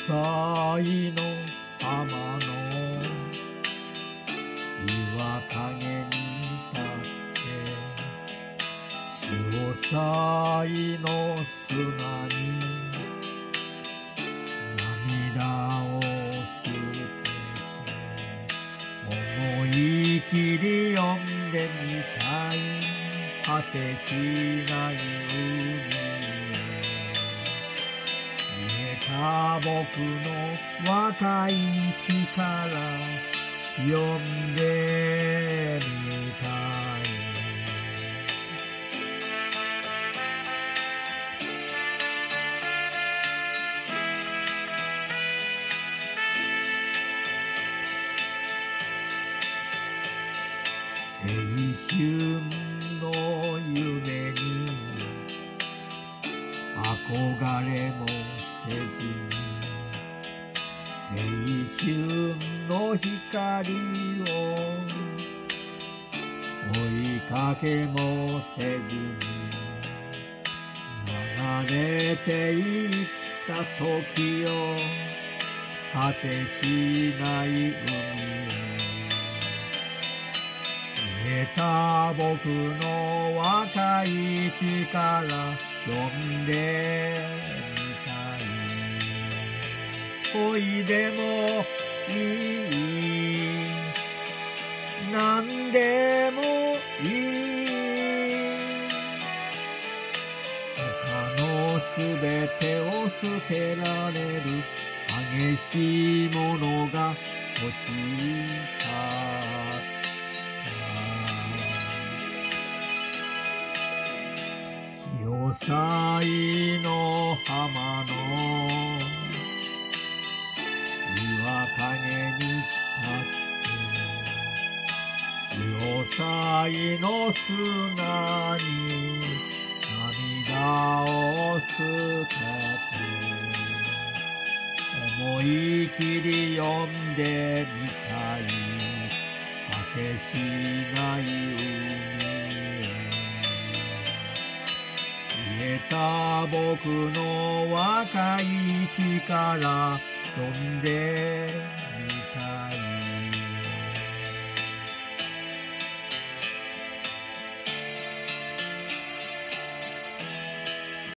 菜の浜の岩陰に立って潮騒の砂に涙を捨て思い切り読んでみたい果てしない海僕の若い力読んでみたい青春の夢に憧れもせずに青春の光を追いかけもせずに流れていった時を果てしない海へ消えた僕の若い力呼んで恋でもいい何でもいい他のすべてを捨てられる激しいものが欲しかった潮騒の浜の影に立って潮騒の砂に涙を捨てて思い切り読んでみたい果てしない海へ消えた僕の若い力飛んでみたい